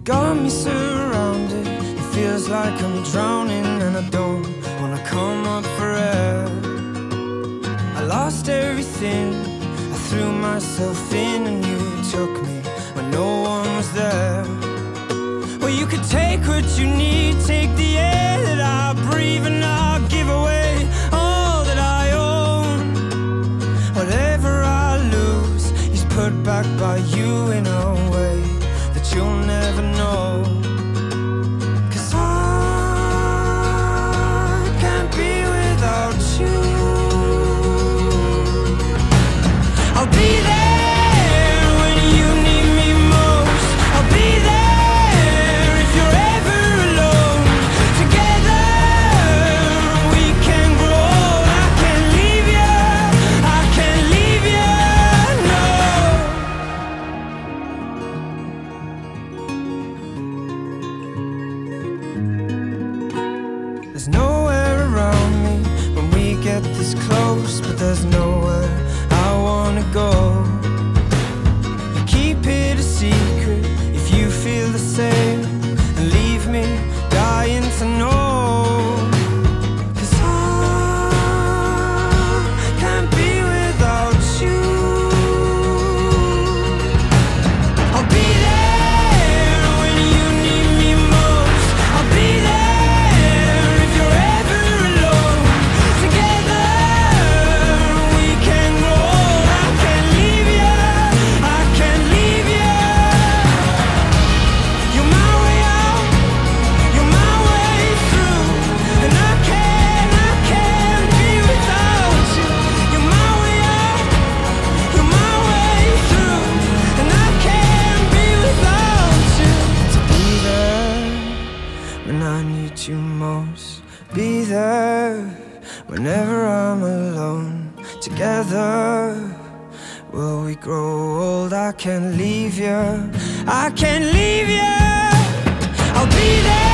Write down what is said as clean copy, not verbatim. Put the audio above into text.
got me surrounded. It feels like I'm drowning and I don't wanna come up for air. I lost everything, I threw myself in and you took me when no one was there. Well, you could take what you need, take the air that I breathe, and I'll give away all that I own. Whatever I lose is put back by you in a way that you'll never know. 'Cause I can't be without you. I'll be there when you need me most. I'll be there if you're ever alone. Together we can grow. I can't leave you, I can't leave you, no. There's nowhere around me when we get this close, but there's nowhere I wanna go. Keep it a secret if you feel the same, and leave me dying to know. 'Cause I can't be without you. I'll be there when you need me most. I'll be there if you're ever alone. Together we can grow. I can't leave you, I can't leave you. You're my way out, you're my way through, and I can't be without you. You're my way out, you're my way through, and I can't be without you. To be there when I need you most, be there whenever I'm alone. Together will we grow old. I can't leave you, I can't leave you. I'll be there